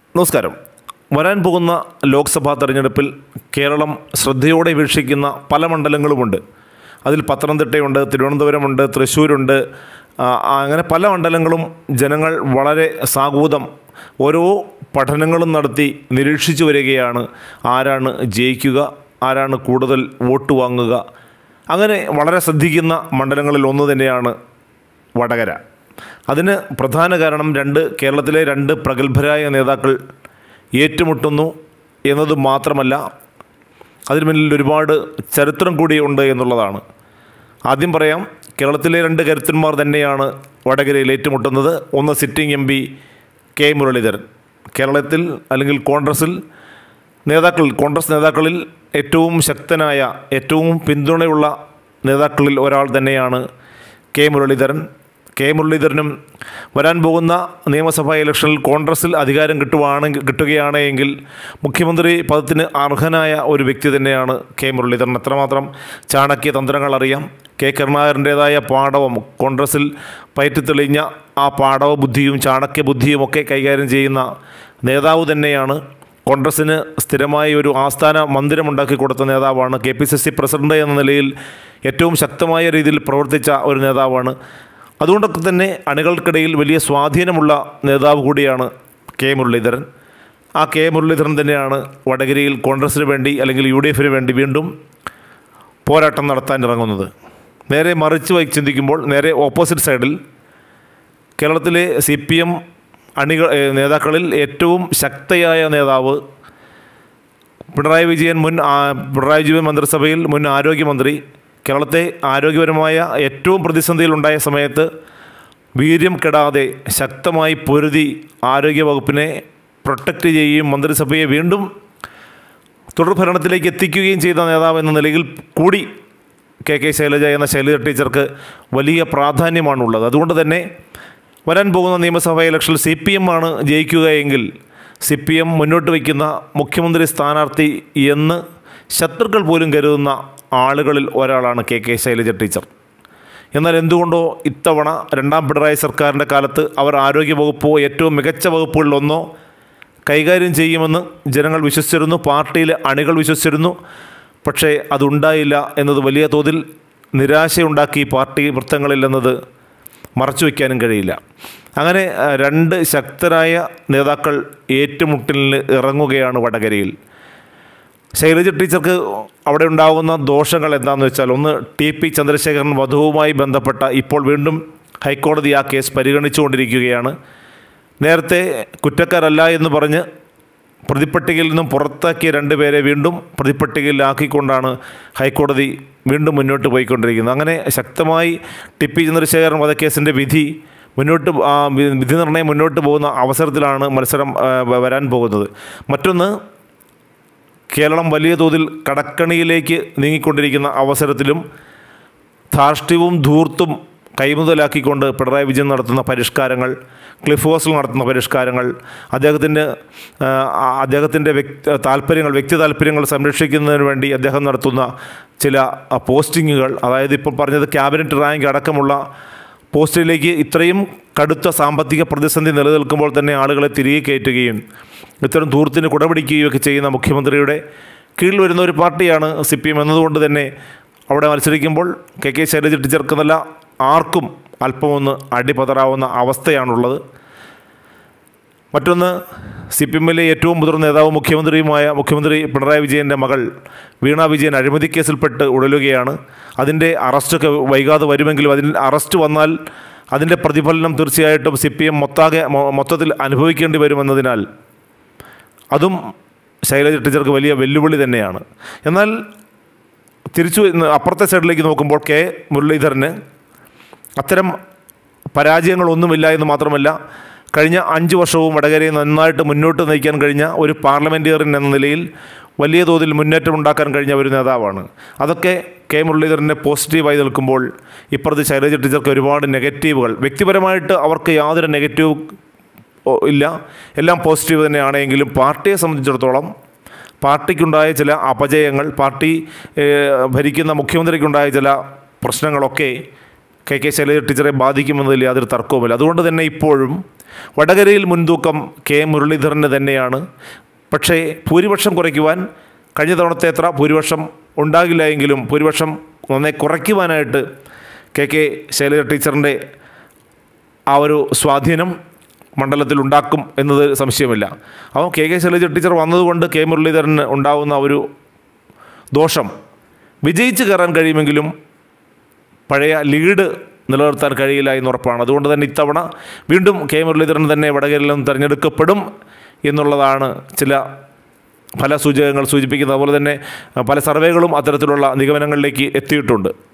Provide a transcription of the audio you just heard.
നമസ്കാരം. വരാൻ പോകുന്ന ലോക്സഭാ തെരഞ്ഞെടുപ്പിൽ കേരളം ശ്രദ്ധയോടെ വീക്ഷിക്കുന്ന പല മണ്ഡലങ്ങളുമുണ്ട്. അതിൽ പത്തനംതിട്ടയുണ്ട്, തിരുവനന്തപുരമുണ്ട്, തൃശ്ശൂരുണ്ട്. അങ്ങനെ പല മണ്ഡലങ്ങളും ജനങ്ങൾ വളരെ സാഗൂതം ഓരോ പഠനങ്ങളും നടത്തി നിരീക്ഷിച്ചു വരികയാണ്. ആരാണ് ജയിക്കുക, ആരാണ് കൂടുതൽ വോട്ട് വാങ്ങുക. അങ്ങനെ വളരെ ശ്രദ്ധിക്കുന്ന മണ്ഡലങ്ങളിൽ ഒന്ന് തന്നെയാണ് വടകര. അതിന് പ്രധാന കാരണം കേരളത്തിലെ രണ്ട് പ്രഗത്ഭരായ നേതാക്കൾ ഏറ്റുമുട്ടുന്നു എന്നത് മാത്രമല്ല, അതിന് മുന്നിൽ ഒരുപാട് ചരിത്രം കൂടിയുണ്ട് എന്നുള്ളതാണ്. ആദ്യം പറയാം, കേരളത്തിലെ രണ്ട് കരുത്തന്മാർ തന്നെയാണ് വടകരയിൽ ഏറ്റുമുട്ടുന്നത്. ഒന്ന് sitting M P K Muraleedharan. കേരളത്തിൽ അല്ലെങ്കിൽ കോൺഗ്രസ് നേതാക്കളിൽ ഏറ്റവും ശക്തനായ, ഏറ്റവും പിന്തുണയുള്ള നേതാക്കളിൽ ഒരാൾ തന്നെയാണ് കെ മുരളീധരൻ. കെ മുരളീധരനും വരാൻ പോകുന്ന നിയമസഭാ ഇലക്ഷനിൽ കോൺഗ്രസിൽ അധികാരം കിട്ടുകയാണെങ്കിൽ മുഖ്യമന്ത്രി പദത്തിന് അർഹനായ ഒരു വ്യക്തി തന്നെയാണ് കെ മുരളീധരൻ. അത്രമാത്രം ചാണക്യ തന്ത്രങ്ങൾ അറിയാം. കെ കരുണാകരൻ്റേതായ പാടവം, കോൺഗ്രസിൽ പയറ്റിത്തെളിഞ്ഞ ആ പാടവ ബുദ്ധിയും ചാണക്യ ബുദ്ധിയുമൊക്കെ കൈകാര്യം ചെയ്യുന്ന നേതാവ് തന്നെയാണ്. കോൺഗ്രസ്സിന് സ്ഥിരമായി ഒരു ആസ്ഥാന മന്ദിരമുണ്ടാക്കി കൊടുത്ത നേതാവാണ്. KPCC പ്രസിഡന്റ് എന്ന നിലയിൽ ഏറ്റവും ശക്തമായ രീതിയിൽ പ്രവർത്തിച്ച ഒരു നേതാവാണ്. അതുകൊണ്ടൊക്കെ തന്നെ അണികൾക്കിടയിൽ വലിയ സ്വാധീനമുള്ള നേതാവ് കൂടിയാണ് കെ മുരളീധരൻ. ആ കെ മുരളീധരൻ തന്നെയാണ് വടകരയിൽ കോൺഗ്രസ്സിന് വേണ്ടി അല്ലെങ്കിൽ UDF വേണ്ടി വീണ്ടും പോരാട്ടം നടത്താൻ ഇറങ്ങുന്നത്. നേരെ മറിച്ച് ചിന്തിക്കുമ്പോൾ നേരെ ഓപ്പോസിറ്റ് സൈഡിൽ കേരളത്തിലെ CPM നേതാക്കളിൽ ഏറ്റവും ശക്തയായ നേതാവ് പിണറായി വിജയൻ മന്ത്രിസഭയിൽ മുൻ ആരോഗ്യമന്ത്രി. കേരളത്തെ ആരോഗ്യപരമായ ഏറ്റവും പ്രതിസന്ധിയിലുണ്ടായ സമയത്ത് വീര്യം കെടാതെ ശക്തമായി പൊരുതി ആരോഗ്യവകുപ്പിനെ പ്രൊട്ടക്റ്റ് ചെയ്യുകയും മന്ത്രിസഭയെ വീണ്ടും തുടർഭരണത്തിലേക്ക് എത്തിക്കുകയും ചെയ്ത നേതാവ് എന്ന നിലയിൽ കൂടി KK ശൈലജ എന്ന ശൈലജ ടീച്ചർക്ക് വലിയ പ്രാധാന്യമാണുള്ളത്. അതുകൊണ്ട് തന്നെ വരാൻ പോകുന്ന നിയമസഭാ ഇലക്ഷനിൽ CPM ആണ് ജയിക്കുകയെങ്കിൽ CPM മുന്നോട്ട് വയ്ക്കുന്ന മുഖ്യമന്ത്രി സ്ഥാനാർത്ഥി എന്ന് ശത്രുക്കൾ പോലും കരുതുന്ന ആളുകളിൽ ഒരാളാണ് KK ശൈലജ ടീച്ചർ. എന്നാൽ എന്തുകൊണ്ടോ ഇത്തവണ രണ്ടാം പിണറായി സർക്കാരിൻ്റെ കാലത്ത് അവർ ആരോഗ്യവകുപ്പോ ഏറ്റവും മികച്ച വകുപ്പുകളിലൊന്നോ കൈകാര്യം ചെയ്യുമെന്ന് ജനങ്ങൾ വിശ്വസിച്ചിരുന്നു, പാർട്ടിയിലെ അണികൾ വിശ്വസിച്ചിരുന്നു. പക്ഷേ അതുണ്ടായില്ല എന്നത് വലിയ തോതിൽ നിരാശയുണ്ടാക്കി പാർട്ടി വൃത്തങ്ങളിൽ എന്നത് മറച്ചു വയ്ക്കാനും കഴിയില്ല. അങ്ങനെ രണ്ട് ശക്തരായ നേതാക്കൾ ഏറ്റുമുട്ടലിന് ഇറങ്ങുകയാണ് വടകരയിൽ. ശൈലജ ടീച്ചർക്ക് അവിടെ ഉണ്ടാകുന്ന ദോഷങ്ങൾ എന്താണെന്ന് വെച്ചാൽ, ഒന്ന് TP ചന്ദ്രശേഖരൻ വധുവുമായി ബന്ധപ്പെട്ട ഇപ്പോൾ വീണ്ടും ഹൈക്കോടതി ആ കേസ് പരിഗണിച്ചുകൊണ്ടിരിക്കുകയാണ്. നേരത്തെ കുറ്റക്കാരല്ല എന്ന് പറഞ്ഞ് പ്രതിപ്പട്ടികയിൽ നിന്നും പുറത്താക്കിയ രണ്ടുപേരെ വീണ്ടും പ്രതിപ്പട്ടികയിലാക്കിക്കൊണ്ടാണ് ഹൈക്കോടതി വീണ്ടും മുന്നോട്ട് പോയിക്കൊണ്ടിരിക്കുന്നത്. അങ്ങനെ ശക്തമായി TP ചന്ദ്രശേഖരൻ വധക്കേസിൻ്റെ വിധി നിർണ്ണയം മുന്നോട്ട് പോകുന്ന അവസരത്തിലാണ് മത്സരം വരാൻ പോകുന്നത്. മറ്റൊന്ന്, കേരളം വലിയ തോതിൽ കടക്കണിയിലേക്ക് നീങ്ങിക്കൊണ്ടിരിക്കുന്ന അവസരത്തിലും ധാർഷ്ട്യവും ധൂർത്തും കൈമുതലാക്കിക്കൊണ്ട് പിണറായി വിജയൻ നടത്തുന്ന പരിഷ്കാരങ്ങൾ, ക്ലിഫ് ഹൗസിൽ നടത്തുന്ന പരിഷ്കാരങ്ങൾ, അദ്ദേഹത്തിൻ്റെ വ്യക്തി താല്പര്യങ്ങൾ സംരക്ഷിക്കുന്നതിന് വേണ്ടി അദ്ദേഹം നടത്തുന്ന ചില പോസ്റ്റിങ്ങുകൾ, അതായത് ഇപ്പോൾ പറഞ്ഞത് ക്യാബിനറ്റ് റാങ്ക് അടക്കമുള്ള പോസ്റ്റിലേക്ക് ഇത്രയും കടുത്ത സാമ്പത്തിക പ്രതിസന്ധി നിലനിൽക്കുമ്പോൾ തന്നെ ആളുകളെ തിരികെ കയറ്റുകയും ഇത്തരം ധൂർത്തിന് കുടപിടിക്കുകയൊക്കെ ചെയ്യുന്ന മുഖ്യമന്ത്രിയുടെ കീഴിൽ വരുന്ന ഒരു പാർട്ടിയാണ് CPM എന്നതുകൊണ്ട് തന്നെ അവിടെ മത്സരിക്കുമ്പോൾ KK ശൈലജ ടീച്ചർക്കെന്നല്ല ആർക്കും അല്പമൊന്ന് അടിപതറാവുന്ന അവസ്ഥയാണുള്ളത്. മറ്റൊന്ന്, CPMലെ ഏറ്റവും മുതിർന്ന നേതാവും മുഖ്യമന്ത്രി പിണറായി വിജയൻ്റെ മകൾ വീണ വിജയൻ അഴിമതി കേസിൽപ്പെട്ട് ഉഴലുകയാണ്. അതിൻ്റെ അറസ്റ്റൊക്കെ വൈകാതെ വരുമെങ്കിലും അറസ്റ്റ് വന്നാൽ അതിൻ്റെ പ്രതിഫലനം തീർച്ചയായിട്ടും CPM മൊത്തത്തിൽ അനുഭവിക്കേണ്ടി വരുമെന്നതിനാൽ അതും ശൈലജ ടീച്ചർക്ക് വലിയ വെല്ലുവിളി തന്നെയാണ്. എന്നാൽ അപ്പുറത്തെ സൈഡിലേക്ക് നോക്കുമ്പോൾ കെ മുരളീധരന് അത്തരം പരാജയങ്ങളൊന്നുമില്ല എന്ന് മാത്രമല്ല, കഴിഞ്ഞ 5 വർഷവും വടകരയെ നന്നായിട്ട് മുന്നോട്ട് നയിക്കാൻ കഴിഞ്ഞ ഒരു പാർലമെൻറ്റേറിയൻ എന്ന നിലയിൽ വലിയ തോതിൽ മുന്നേറ്റം ഉണ്ടാക്കാൻ കഴിഞ്ഞ ഒരു നേതാവാണ്. അതൊക്കെ കെ മുരളീധരനെ പോസിറ്റീവായി നിൽക്കുമ്പോൾ ഇപ്പുറത്ത് ശൈലജ ടീച്ചർക്ക് ഒരുപാട് നെഗറ്റീവുകൾ, വ്യക്തിപരമായിട്ട് അവർക്ക് യാതൊരു നെഗറ്റീവ് ഇല്ല, എല്ലാം പോസിറ്റീവ് തന്നെയാണെങ്കിലും പാർട്ടിയെ സംബന്ധിച്ചിടത്തോളം പാർട്ടിക്കുണ്ടായ ചില അപജയങ്ങൾ, പാർട്ടി ഭരിക്കുന്ന മുഖ്യമന്ത്രിക്കുണ്ടായ ചില പ്രശ്നങ്ങളൊക്കെ കെ ശൈലജ ടീച്ചറെ ബാധിക്കുമെന്നതിൽ യാതൊരു തർക്കവുമില്ല. അതുകൊണ്ട് തന്നെ ഇപ്പോഴും വടകരയിൽ മുൻതൂക്കം മുരളീധരന് തന്നെയാണ്. പക്ഷേ ഭൂരിപക്ഷം കുറയ്ക്കുവാൻ കഴിഞ്ഞ തവണത്തെ അത്ര ഭൂരിപക്ഷം ഉണ്ടാകില്ല എങ്കിലും ഭൂരിപക്ഷം നന്നായി കുറയ്ക്കുവാനായിട്ട് കെ ശൈലജ ടീച്ചറിൻ്റെ ആ ഒരു സ്വാധീനം മണ്ഡലത്തിൽ ഉണ്ടാക്കും എന്നത് സംശയമില്ല. അപ്പോൾ കെ ശൈലജ ടീച്ചർ വന്നതുകൊണ്ട് മുരളീധരന് ഉണ്ടാകുന്ന ഒരു ദോഷം, വിജയിച്ച് കയറാൻ കഴിയുമെങ്കിലും പഴയ ലീഡ് നിലനിർത്താൻ കഴിയില്ല എന്നുറപ്പാണ്. അതുകൊണ്ട് തന്നെ ഇത്തവണ വീണ്ടും മുരളീധരൻ തന്നെ വടകരയിൽ നിന്ന് തിരഞ്ഞെടുക്കപ്പെടും എന്നുള്ളതാണ് ചില ഫലസൂചകങ്ങൾ സൂചിപ്പിക്കുന്നത്. അതുപോലെ തന്നെ പല സർവേകളും അത്തരത്തിലുള്ള നിഗമനങ്ങളിലേക്ക് എത്തിയിട്ടുണ്ട്.